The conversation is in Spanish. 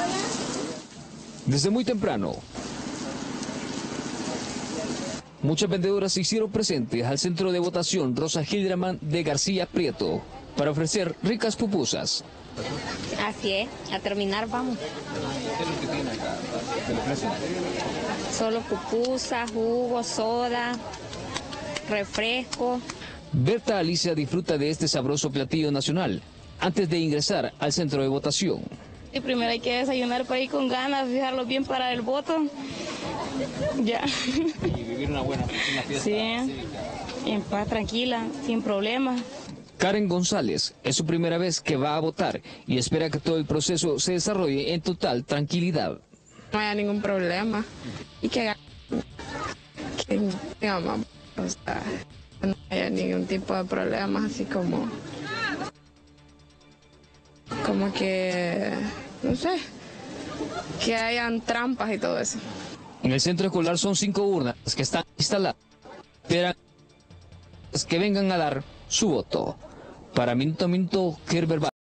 Desde muy temprano, muchas vendedoras se hicieron presentes al centro de votación Rosa Hilderman de García Prieto para ofrecer ricas pupusas. Así es, a terminar vamos. ¿Qué es lo que tiene acá? ¿Qué le ofrecen? Solo pupusas, jugo, soda, refresco. Berta Alicia disfruta de este sabroso platillo nacional antes de ingresar al centro de votación. Y primero hay que desayunar para ir con ganas, fijarlo bien para el voto. Ya. Y vivir una fiesta. Sí, en paz, tranquila, sin problemas. Karen González es su primera vez que va a votar y espera que todo el proceso se desarrolle en total tranquilidad. No haya ningún problema y que digamos, o sea, no haya ningún tipo de problemas, así como que, no sé, que hayan trampas y todo eso. En el centro escolar son 5 urnas que están instaladas. Esperan que vengan a dar su voto. Para Minuto a Minuto, Kerber.